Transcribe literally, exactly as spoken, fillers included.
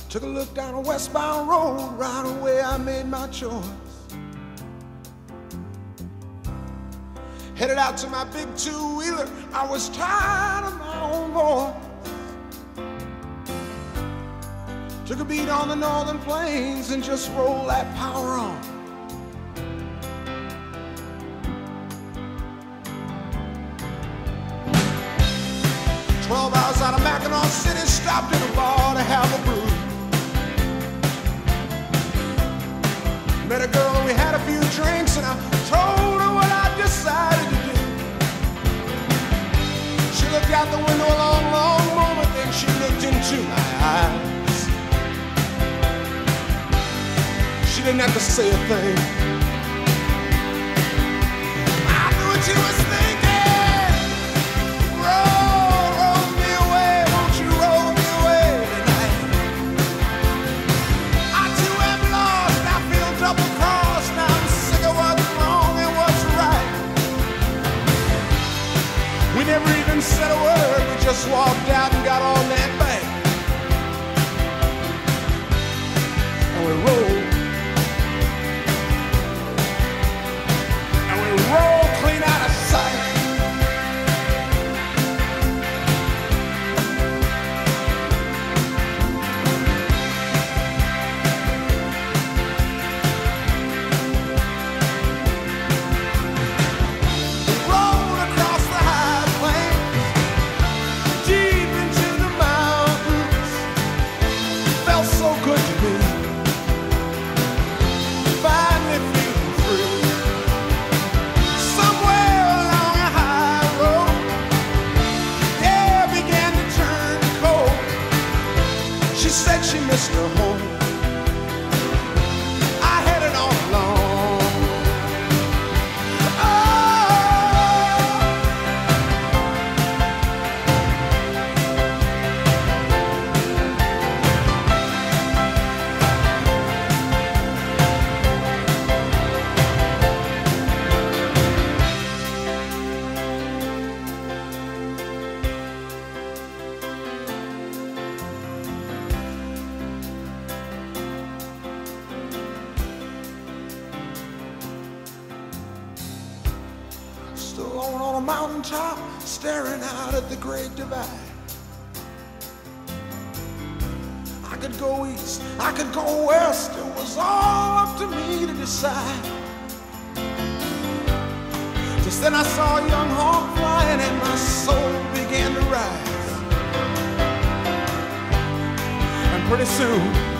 Took a look down a westbound road, right away I made my choice. Headed out to my big two-wheeler, I was tired of my own voice. Took a beat on the northern plains and just rolled that power on. Twelve hours out of Mackinac City, stopped in a bar to have a brew. Met a girl and we had a few drinks, and I told her what I decided to do. She looked out the window a long, long moment, then she looked into my eyes. She didn't have to say a thing. I knew what she was thinking. Roll, roll me away, won't you roll me away tonight? I too am lost, I feel double-crossed. Now I'm sick of what's wrong and what's right. We never even said a word, we just walked out and got on that bank. And we rolled. Roll clean out of sight. We rolled across the high plains, deep into the mountains. Felt so good to me. Finally feeling free. She said she missed her home. I headed on alone. Still alone on a mountaintop, staring out at the Great Divide. I could go east, I could go west, it was all up to me to decide. Just then I saw a young hawk flying and my soul began to rise. And pretty soon